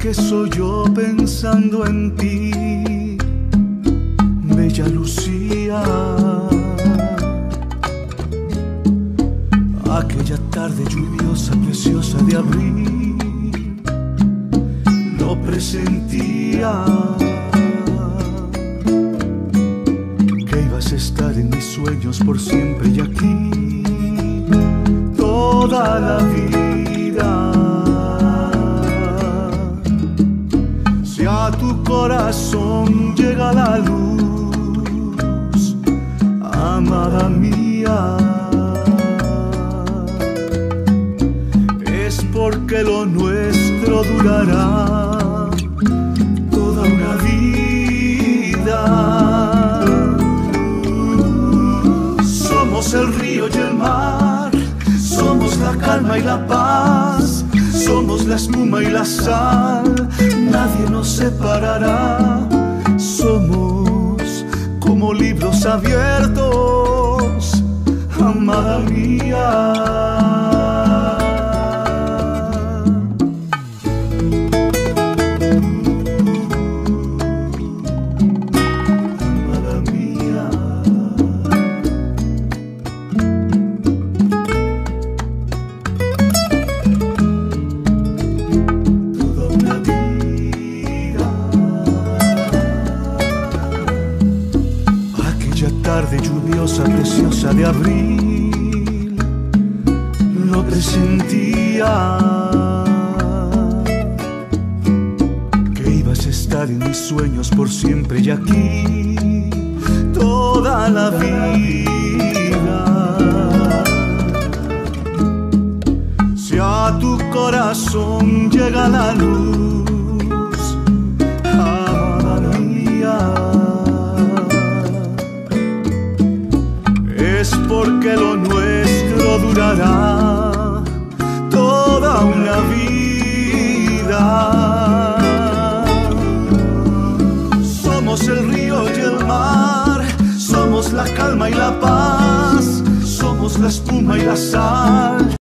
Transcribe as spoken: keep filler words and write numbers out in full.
que soy yo pensando en ti, bella Lucía. Aquella tarde lluviosa, preciosa de abril, lo presentía, que ibas a estar en mis sueños por siempre y aquí toda la vida. Si a tu corazón llega la luz, amada mía, es porque lo nuestro durará toda una vida. Somos el río y el mar, somos la calma y la paz, somos la espuma y la sal, nadie nos separará. Somos como libros abiertos, amada mía. Tarde lluviosa, preciosa de abril, lo presentía, que ibas a estar en mis sueños por siempre y aquí toda la vida. Si a tu corazón llega la luz, amada mía, es porque lo nuestro durará toda una vida. Somos el río y el mar, somos la calma y la paz, somos la espuma y la sal.